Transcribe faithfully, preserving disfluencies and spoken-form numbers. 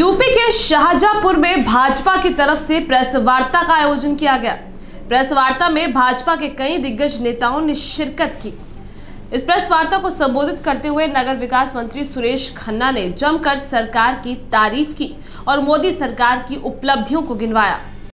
UP के शाहजहांपुर में भाजपा की तरफ से प्रेस वार्ता का आयोजन किया गया। प्रेस वार्ता में भाजपा के कई दिग्गज नेताओं ने शिरकत की। इस प्रेस वार्ता को संबोधित करते हुए नगर विकास मंत्री सुरेश खन्ना ने जमकर सरकार की तारीफ की और मोदी सरकार की उपलब्धियों को गिनवाया।